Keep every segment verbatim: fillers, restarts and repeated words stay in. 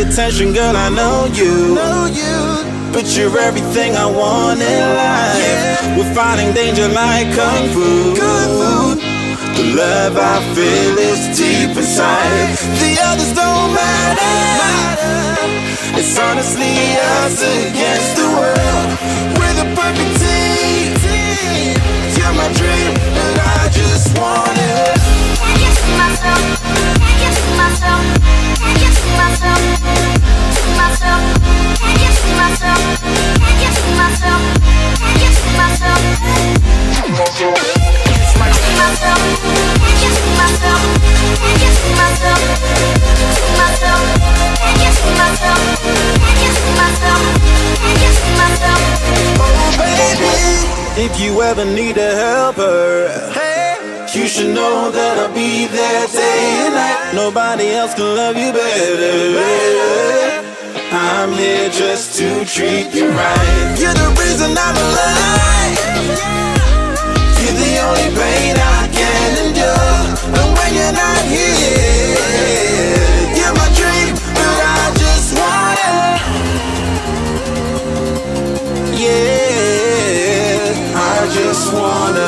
attention, girl, I know you. Know you. But you're everything I want in life. Yeah. We're fighting danger like kung fu. Kung fu. The love I feel is deep inside. The others don't matter. It's honestly us against the world. We're the perfect team. You're my dream, and I just want it. Can't get to myself. Can't get to myself. Can't get to myself. To myself. Can't get to myself. Can't get to myself. Can't get to myself. To myself. Can't get to myself. Can't get to myself. Can't get to myself. To myself. Can't get to myself. Can't get to myself. Can't get to myself. Oh baby, if you ever need a helper, hey, you should know that I'll be there day and night. Nobody else can love you better. I'm here just to treat you right. You're the reason I'm alive. You're the only pain I can endure. And when you're not here, you're my dream, but I just want it. Yeah, I just wanna.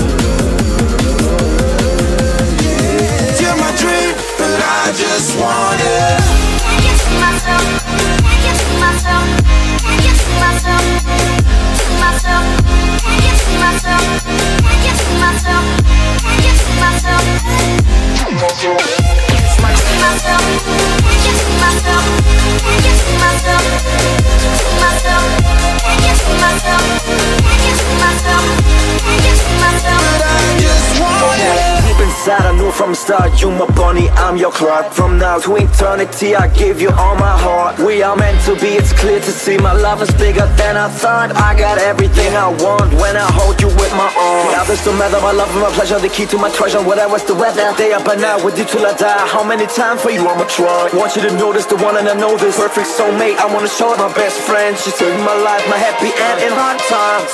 Yeah. You're my dream, but I just want it. Can't get to myself. Can't get to myself. Can't get to myself. To myself. Can't get to myself. Can't get to myself. Can't get to myself. To myself. To myself. Can't get to myself. Can't get to myself. To myself. Can't get to myself. Can't get to myself. Can't get to myself. But I just want it. Deep inside, I knew from the start, you my bunny, I'm your Clark. From now to eternity, I give you all my heart. We are meant to be, it's clear to see. My love is bigger than I thought. I got everything I want when I hold you with my arms. The others don't matter, my love and my pleasure, the key to my treasure. Whatever's the weather, day up and out with you till I die. How many times for you I'ma try? Want you to notice the one and I know this. Perfect soulmate, I wanna show it. My best friend, she saved my life, my happy end in hard times.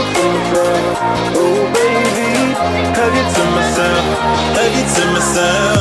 Oh baby, hug it to myself, hug it to myself.